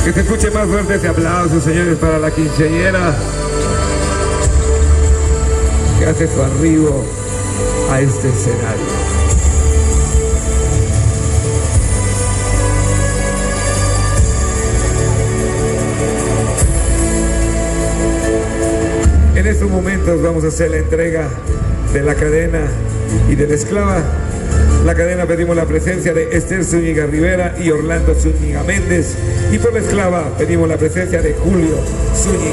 Que se escuche más fuerte ese aplauso, señores, para la quinceañera que hace su arribo a este escenario. En estos momentos vamos a hacer la entrega de la cadena y de la esclava. La cadena pedimos la presencia de Esther Zúñiga Rivera y Orlando Zúñiga Méndez. Y por la esclava pedimos la presencia de Julio Zúñiga.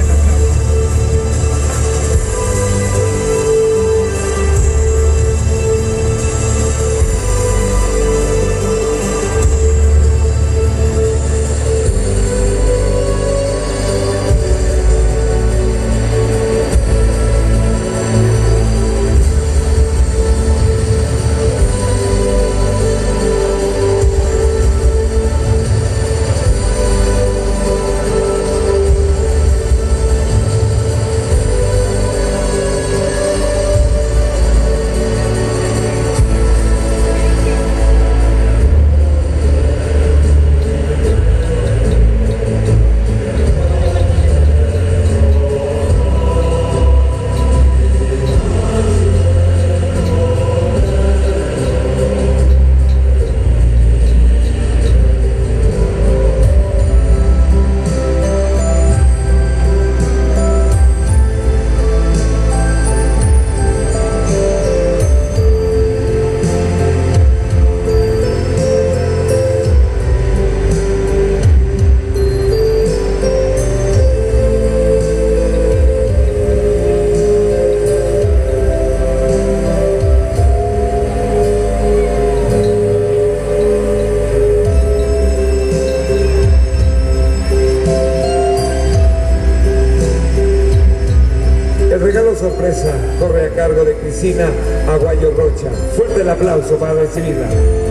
Sorpresa corre a cargo de Cristina Aguayo Rocha. Fuerte el aplauso para recibirla.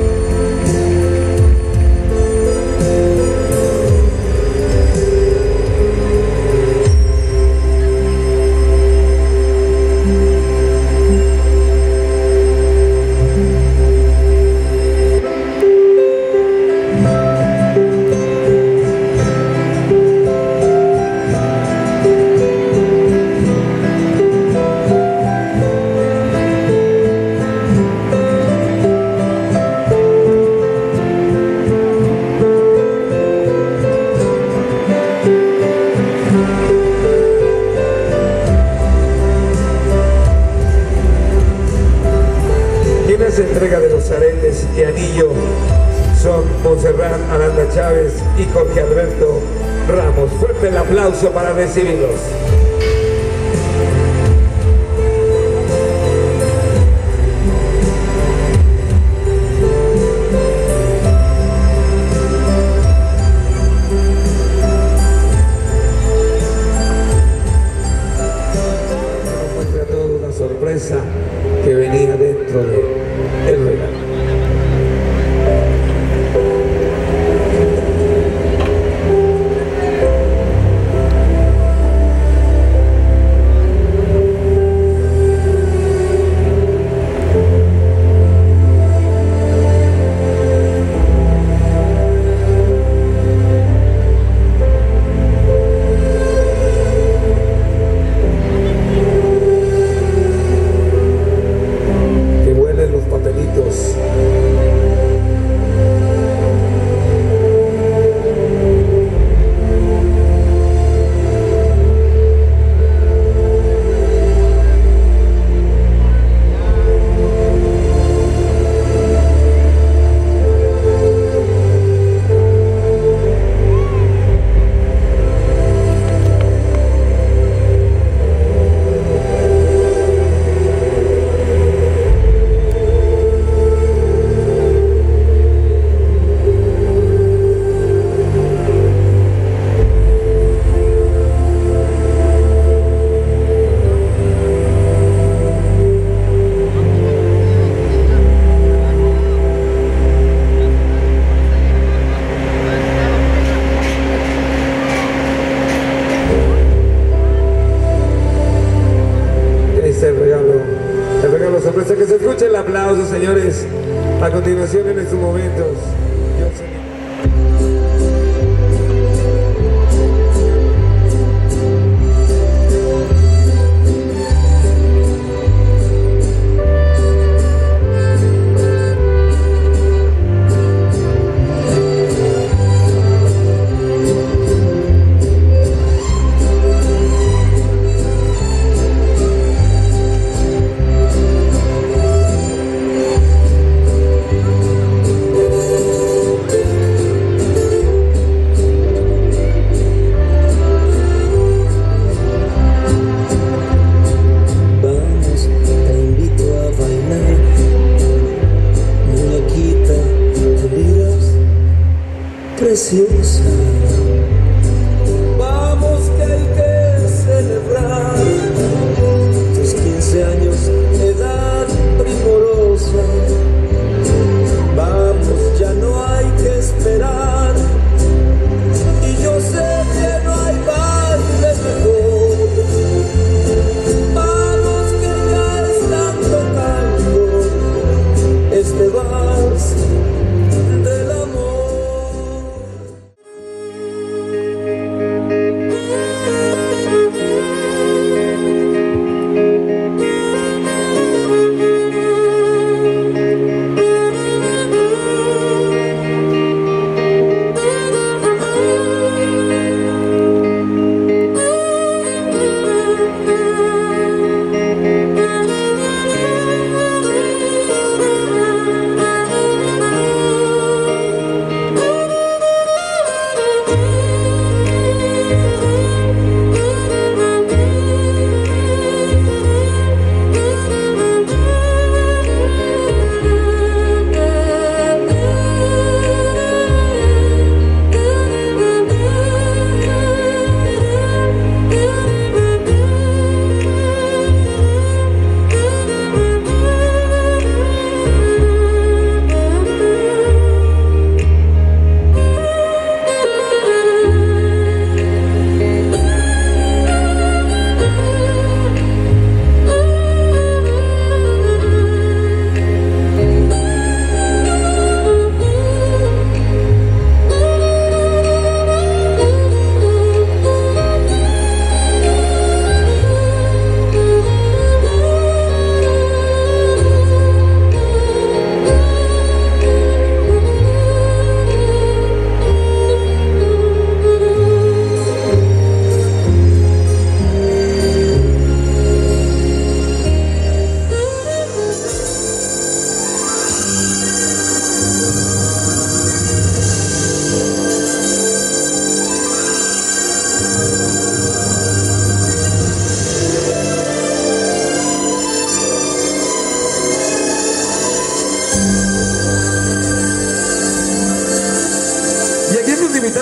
Entrega de los aretes y anillo son Montserrat Aranda Chávez y Jorge Alberto Ramos. Fuerte el aplauso para recibirlos. Nos muestra toda una sorpresa que venía dentro de el regalo. sorpresa. Que se escuche el aplauso, señores. A continuación, en estos momentos,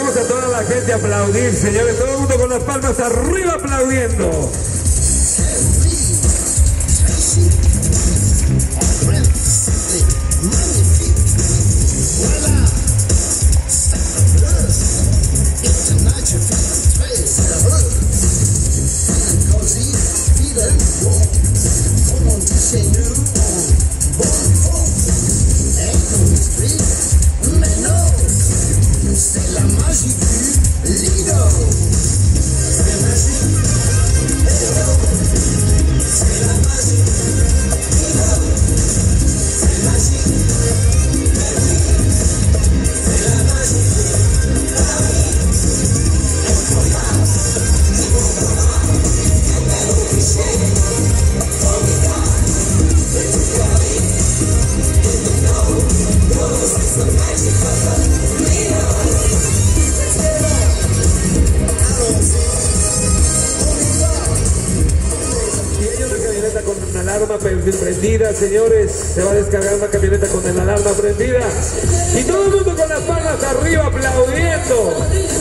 Invitamos a toda la gente a aplaudir, señores. Todo el mundo con las palmas arriba aplaudiendo. Prendida, señores, se va a descargar una camioneta con la alarma prendida y todo el mundo con las palmas arriba aplaudiendo.